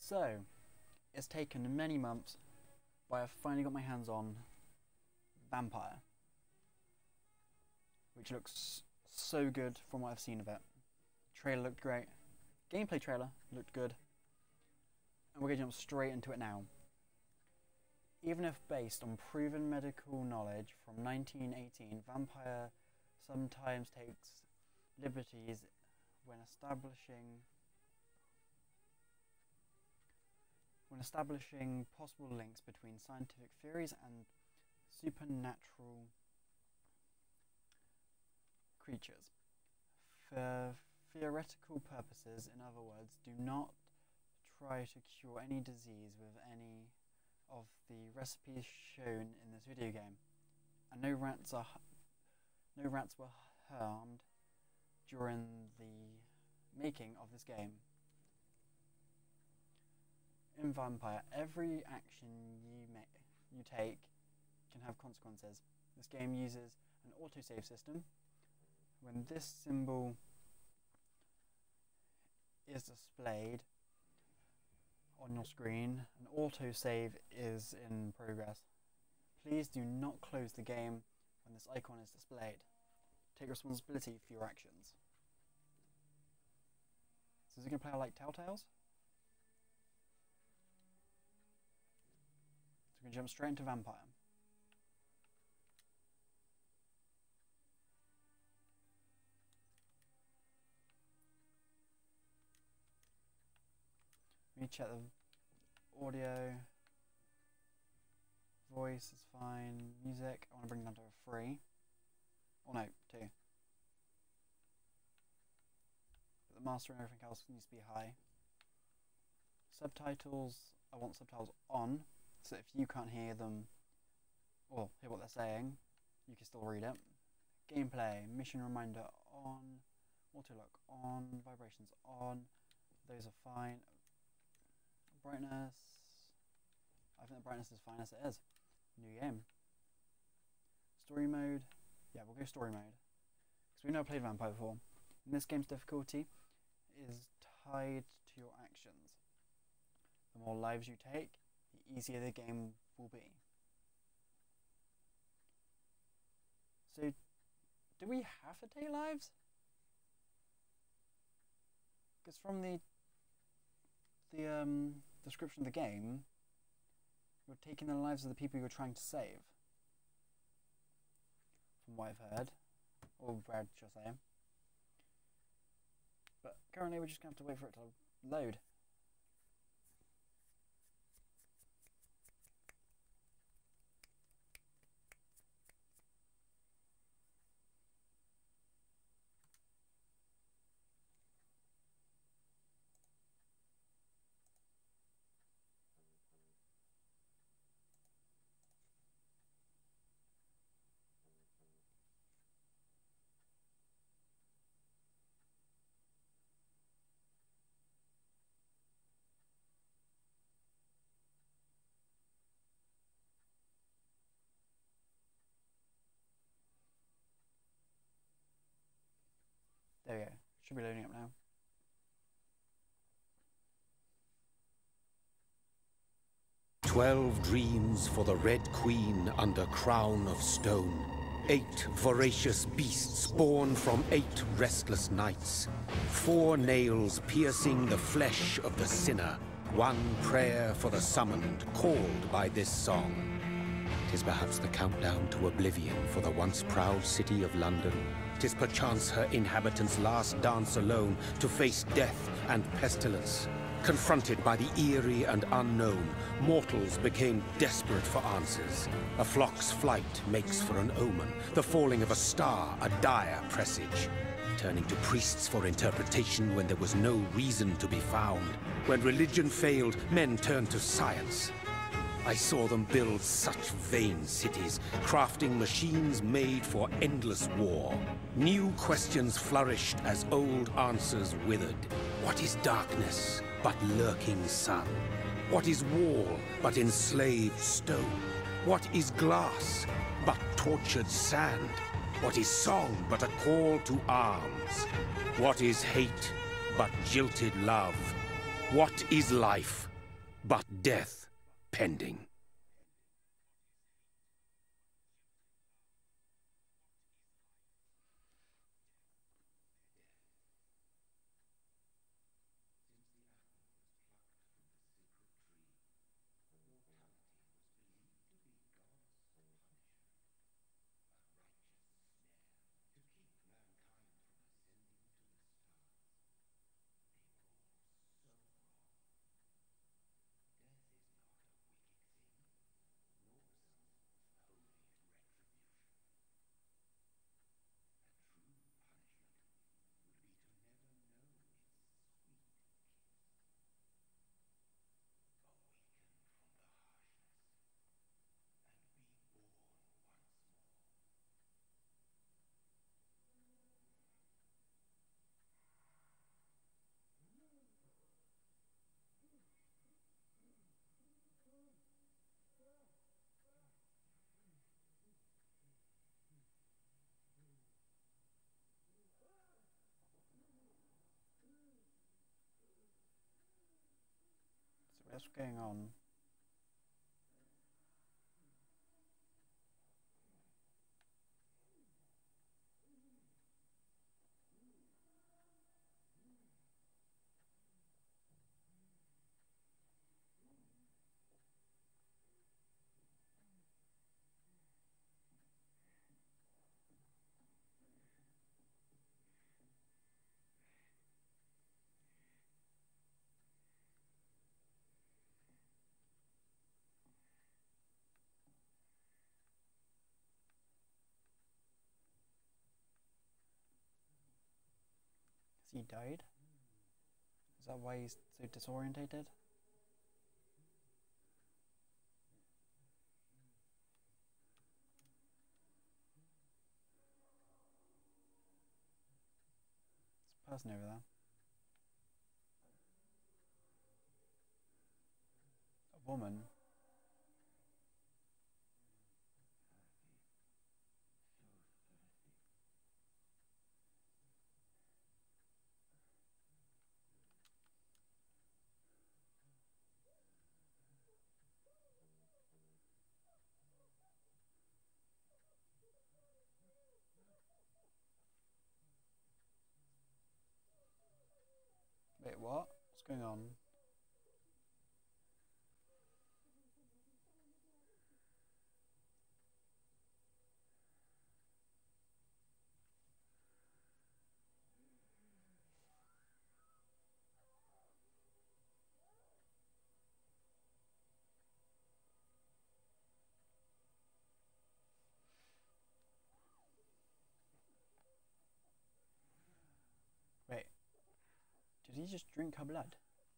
So, it's taken many months, but I've finally got my hands on Vampire, which looks so good from what I've seen of it. Trailer looked great, gameplay trailer looked good, and we're going to jump straight into it now. Even if based on proven medical knowledge from 1918, Vampire sometimes takes liberties when establishing possible links between scientific theories and supernatural creatures. For theoretical purposes, in other words, do not try to cure any disease with any of the recipes shown in this video game, and no rats were harmed during the making of this game. In Vampire, every action you take can have consequences. This game uses an autosave system. When this symbol is displayed on your screen, an autosave is in progress. Please do not close the game when this icon is displayed. Take responsibility for your actions. So is it going to play out like Telltales? So we're going to jump straight into Vampire. Let me check the audio. Voice is fine. Music, I want to bring it down to a 3. Oh no, 2. But the master and everything else needs to be high. Subtitles, I want subtitles on, so if you can't hear them or hear what they're saying, you can still read it. Gameplay, mission reminder on, auto lock on, vibrations on, those are fine. Brightness, I think the brightness is fine as it is. New game. Story mode, yeah, we'll go story mode, because we've never played Vampire before. And this game's difficulty is tied to your actions. The more lives you take, the easier the game will be. So, do we have to take lives? Because from the description of the game, you're taking the lives of the people you're trying to save. From what I've heard, or read, should I say. But currently we're just going to have to wait for it to load. There we go. Should be loading up now. 12 dreams for the Red Queen under crown of stone. 8 voracious beasts born from 8 restless nights. 4 nails piercing the flesh of the sinner. 1 prayer for the summoned, called by this song. 'Tis perhaps the countdown to oblivion for the once proud city of London. 'Tis perchance her inhabitants' last dance alone to face death and pestilence. Confronted by the eerie and unknown, mortals became desperate for answers. A flock's flight makes for an omen, the falling of a star a dire presage. Turning to priests for interpretation when there was no reason to be found. When religion failed, men turned to science. I saw them build such vain cities, crafting machines made for endless war. New questions flourished as old answers withered. What is darkness but lurking sun? What is wall but enslaved stone? What is glass but tortured sand? What is song but a call to arms? What is hate but jilted love? What is life but death pending. So what's going on? Has he died? Is that why he's so disorientated? There's a person over there. A woman. Wait, what? What's going on? Wait, did he just drink her blood?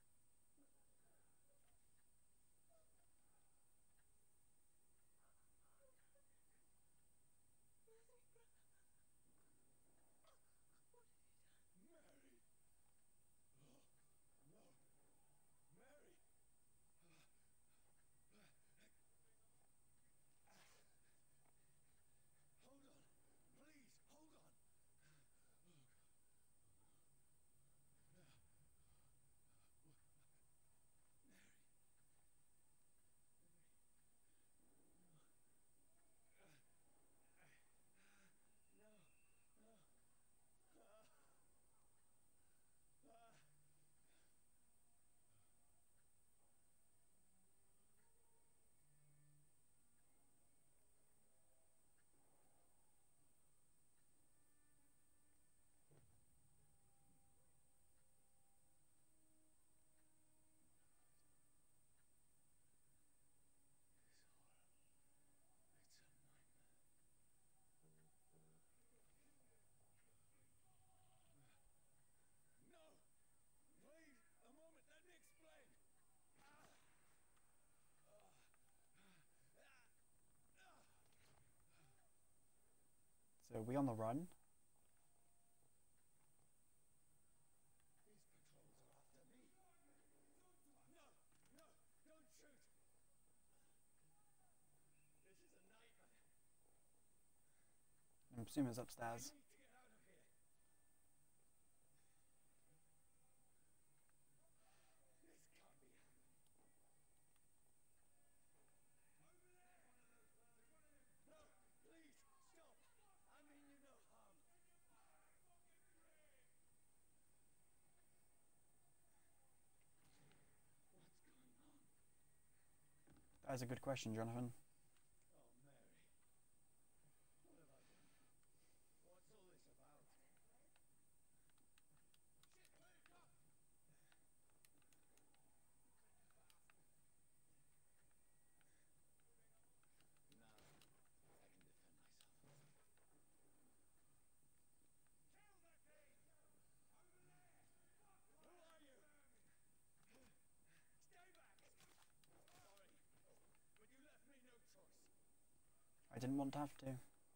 So are we on the run? I'm assuming it's upstairs. That is a good question, Jonathan. Oh, Mary. What have I done? What's all this about? Shit, wake up! Now, I can defend myself. Kill the king! Over there! Who are you? Stay back! Sorry, but you left me no choice. I didn't want to have to.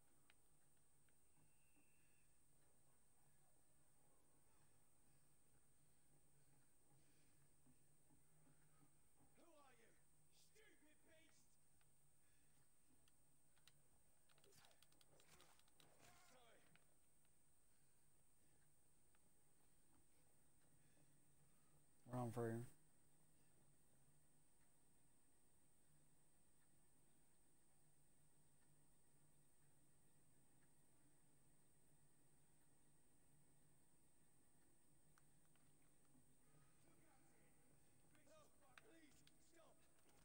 Who are you? Stupid beast! Sorry. We're on through. No, please, stop!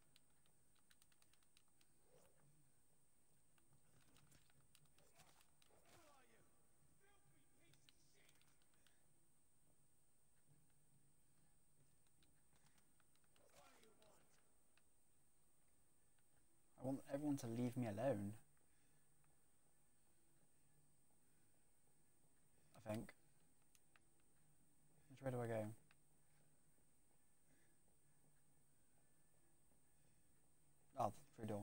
Who are you? Filthy piece of shit! What do you want? I want everyone to leave me alone. I think. Which way do I go? Oh, through door.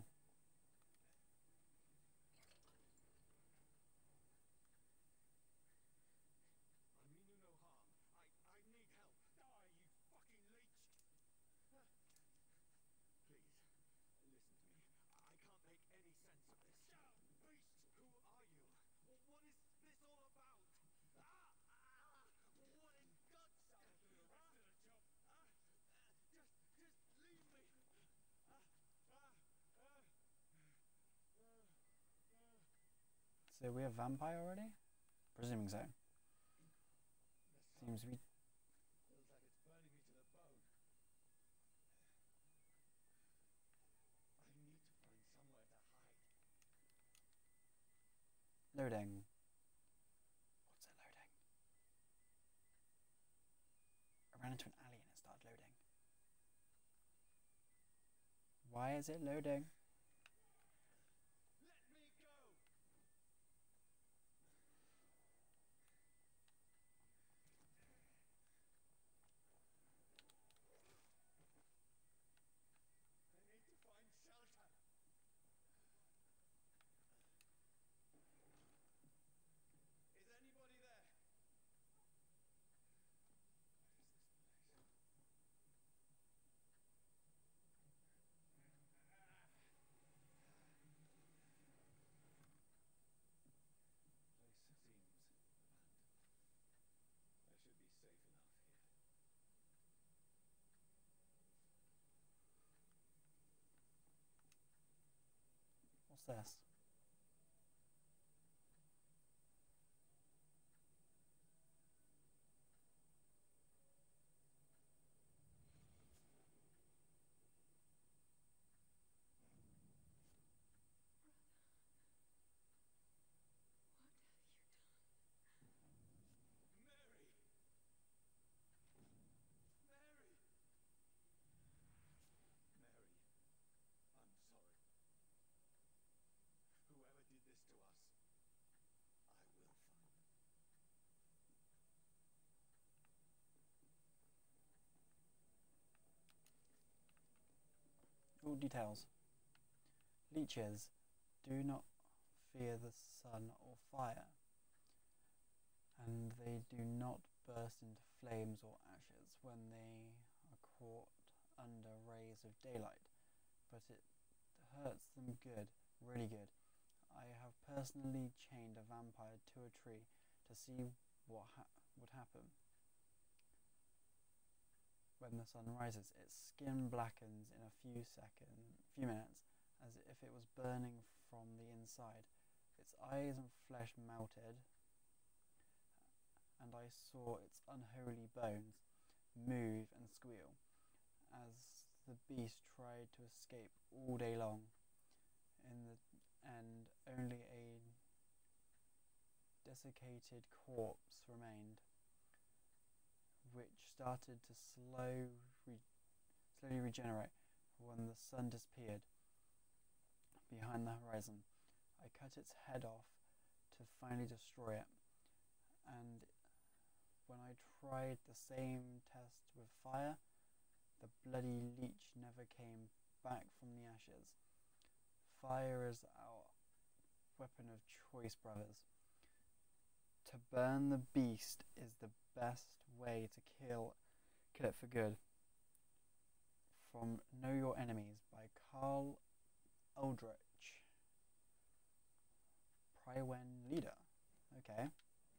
I mean you no harm. I need help. Die, you fucking leech! Please, listen to me. I can't make any sense of this. Shut up, beast! Who are you? What is this all about? What in God's name? The rest of the job. Just leave me. So we have vampire already? Presuming so. The Seems to be. feels like it's burning me to the bone. I need to find somewhere to hide. Loading. What's it loading? I ran into an alley and it started loading. Why is it loading? Let me go! I need to find shelter. Is anybody there? What is this place? Place seems abandoned. I should be safe enough here. What's this? Mary! Mary! Mary, I'm sorry. Whoever did this to us, I will find them. All details. Leeches do not fear the sun or fire, and they do not burst into flames or ashes when they are caught under rays of daylight, but it hurts them good, really good. I have personally chained a vampire to a tree to see what would happen. When the sun rises, its skin blackens in a few minutes, as if it was burning from the inside. Its eyes and flesh melted, and I saw its unholy bones move and squeal as the beast tried to escape all day long, and only a desiccated corpse remained, which started to slowly regenerate when the sun disappeared behind the horizon. I cut its head off to finally destroy it, and when I tried the same test with fire, the bloody leech never came back from the ashes. Fire is our weapon of choice, brothers. To burn the beast is the best way to kill it for good. From Know Your Enemies by Carl Eldritch. Priwen Leader. Okay.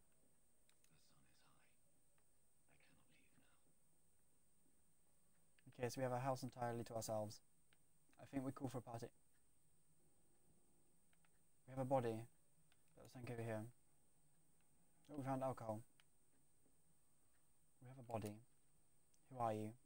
Okay, so we have a house entirely to ourselves. I think we call for a party. We have a body. Let's think over here. Oh, we found alcohol. We have a body. Who are you?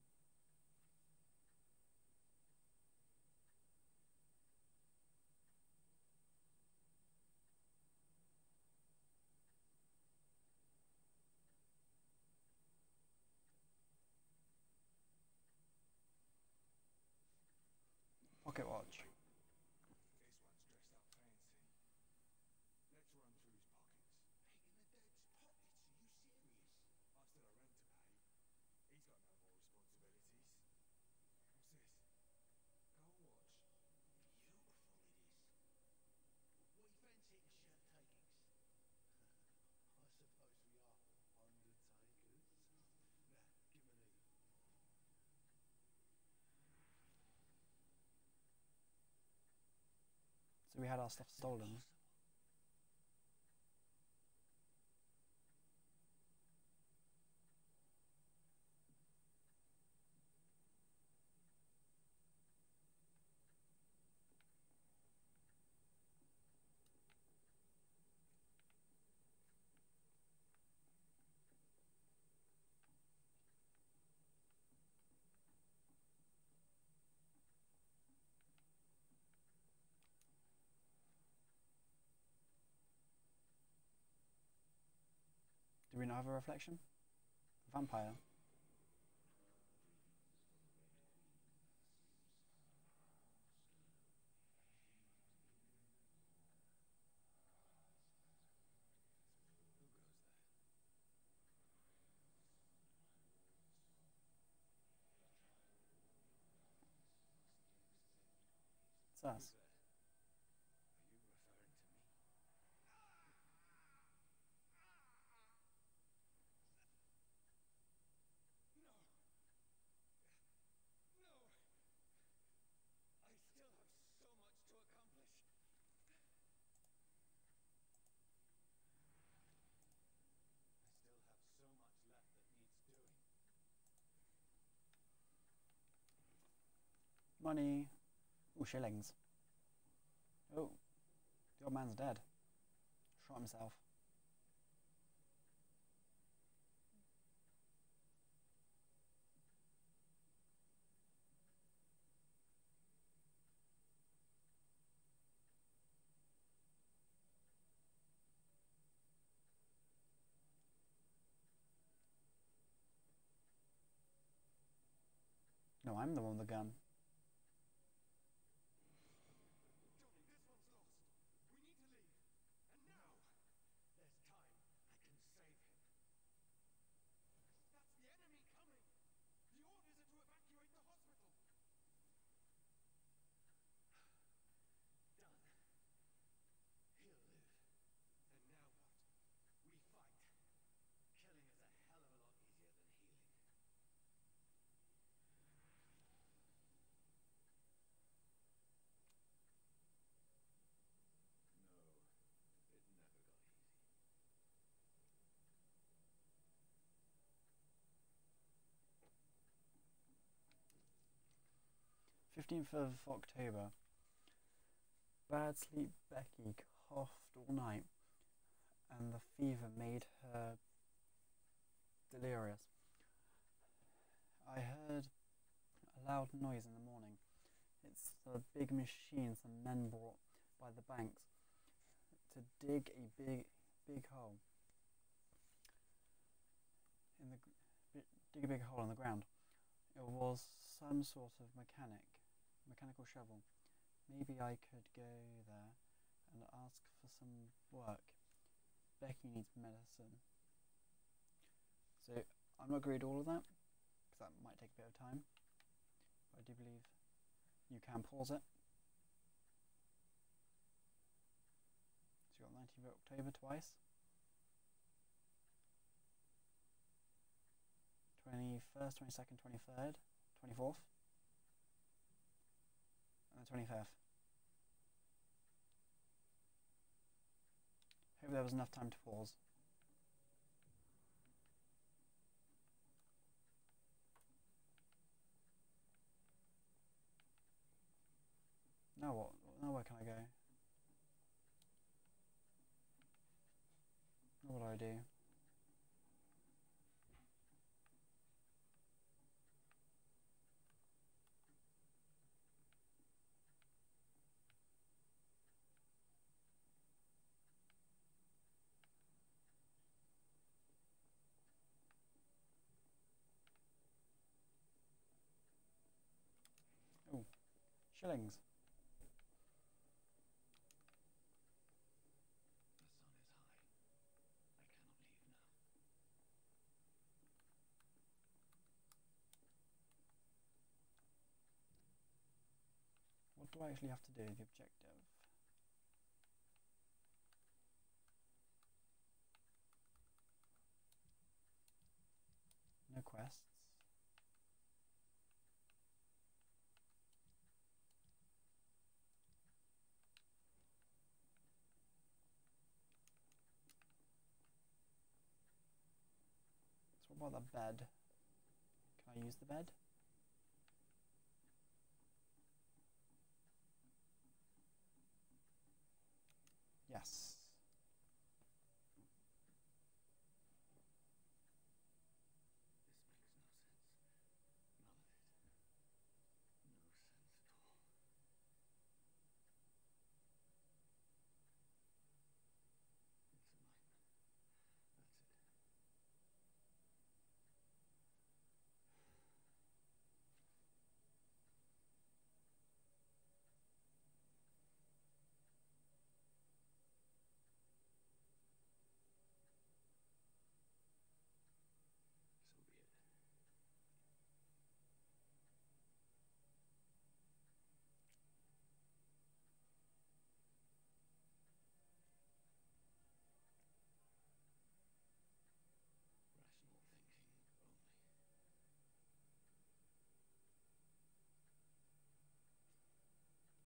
Pocket watch. This one's dressed up fancy. Let's run through his pockets. Picking the dead's pockets? Are you serious? I've still a rent to pay. He's got no more responsibilities. What's this? Go and watch. Beautiful it is. What you fancy a shirt takings? I suppose we are undertakers. Now, give me these. So we had our stuff stolen. Do we not have a reflection? Vampire. It's us. Are you referring to me? No! No! I still have so much to accomplish. I still have so much left that needs doing. Money. Oh, shillings. Oh, the old man's dead. Shot himself. No, I'm the one with the gun. Johnny, this one's lost. We need to leave. And now! There's time. I can save him. That's the enemy coming! The orders are to evacuate the hospital! Done. He'll live. And now what? We fight. Killing is a hell of a lot easier than healing. No, it never got easy. 15th of October. Bad sleep. Becky coughed all night, and the fever made her delirious. I heard a loud noise in the morning. It's the big machines the men brought by the banks to dig a big hole in the dig a big hole in the ground. It was some sort of mechanical shovel. Maybe I could go there and ask for some work. Becky needs medicine. So I'm not going to read all of that because that might take a bit of time. But I do believe you can pause it. So you've got 19th of October twice. 21st, 22nd, 23rd, 24th, and the 25th. Hope there was enough time to pause. Now what? Now where can I go? Now what do I do? Oh, shillings. What do I actually have to do? The objective. No quests. So what about the bed? Can I use the bed?